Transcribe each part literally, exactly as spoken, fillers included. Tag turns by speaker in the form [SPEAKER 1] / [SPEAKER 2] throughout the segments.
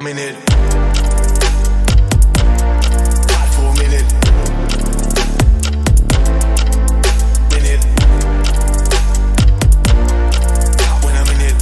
[SPEAKER 1] minute. Hot for a minute. Minute. Hot when I'm in it.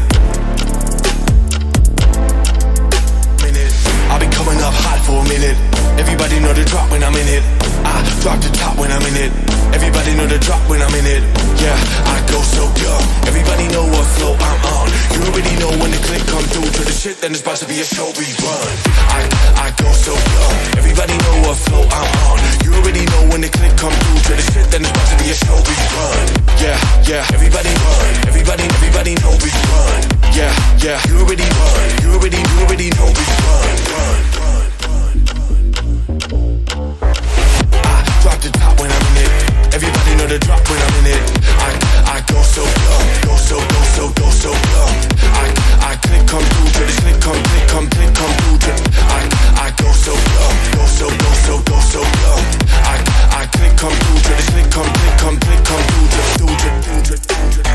[SPEAKER 1] Minute. I'll be coming up hot for a minute. Everybody know the drop when I'm in it. I drop the top when I'm in it. Everybody know the drop when I'm in it. Yeah, I go so dumb. Everybody know what flow I'm on. You already know when the click come through to the shit, then it's about to be a show rerun. I, I go so dumb. Everybody know what flow I'm on. You already know when the click come through to the shit, then it's about to be a show rerun. Yeah, yeah, everybody run. Everybody, everybody know we run. Yeah, yeah, you already run. You already, you already know we run. Run, run, run, run. I drop the top when I'm in it. Everybody know the drop when I'm in it. I, I go so dumb, go so, go so, go so dumb. I, I click come through to the click come, click come, click come through to. I, I go so dumb, go so, go so, go so dumb. I, I click come through to the click come, click come, click come through to, through to, through to, through to.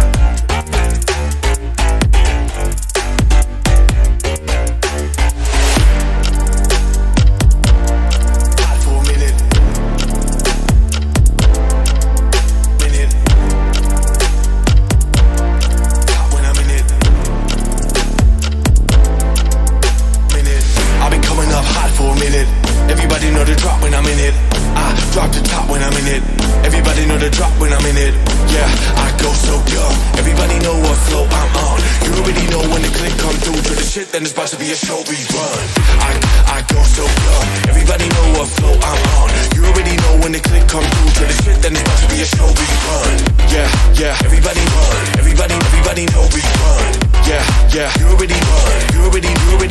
[SPEAKER 1] Everybody know the drop when I'm in it. I drop the top when I'm in it. Everybody know the drop when I'm in it. Yeah, I go so dumb. Everybody know what flow I'm on. You already know when the click come through to the shit, then it's about to be a show rerun. I, I go so dumb. Everybody know what flow I'm on. You already know when the click come through to the shit, then it's about to be a show rerun. Yeah, yeah, everybody run. Everybody, everybody know we run. Yeah, yeah, you already run. You already, you already